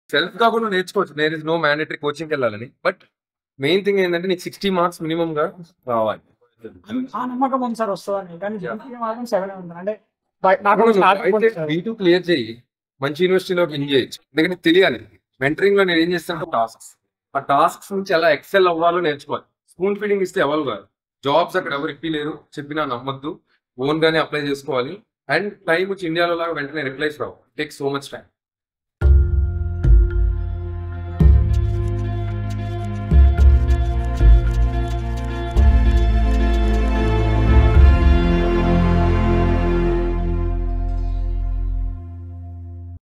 Self గా కూడా నేర్చుకోవచ్చు. దేర్ ఇస్ నో మ్యాండేటరీ కోచింగ్కి వెళ్ళాలని. బట్ మెయిన్ థింగ్ ఏంటంటే నీకు 60 మార్క్స్ మినిమం గా రావాలి. ఆ నమ్మకం ఉంది సార్ వస్తుందని, కానీ జీపీఏ మాత్రం 7 ఉంది. అంటే అయితే B2 క్లియర్ చేయి, మంచి యూనివర్సిటీలోకి ఇన్ చేయొచ్చు. ఎందుకంటే తెలియాలి. మెంటరింగ్ లో నేను ఏం చేస్తాను, టాస్క్స్, ఆ టాస్క్స్ నుంచి ఎలా ఎక్సెల్ అవ్వాలో నేర్చుకోవాలి. స్పూన్ ఫీడింగ్ ఇస్తే ఎవరు కాదు. జాబ్స్ అక్కడ ఎవరు ఇప్పలేరు, చెప్పినా నమ్మద్దు. ఓన్ గానే అప్లై చేసుకోవాలి. అండ్ టైం వచ్చి ఇండియాలో లాగా వెంటనే రిప్లైస్ రావు. Take so much time.